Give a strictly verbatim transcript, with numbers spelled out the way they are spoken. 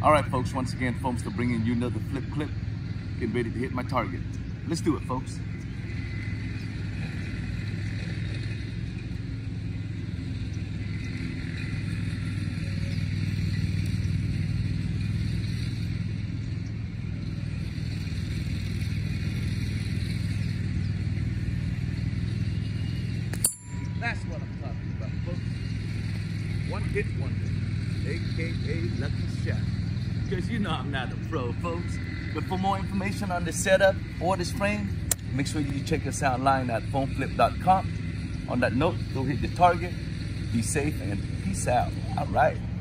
All right, folks, once again, folks, to bring in you another flip clip. Getting ready to hit my target. Let's do it, folks. That's what I'm talking about, folks. One hit wonder, A K A lucky shot. Because you know I'm not a pro, folks. But for more information on this setup or this frame, make sure you check us out online at phone flip dot com. On that note, go hit the target, be safe, and peace out. All right.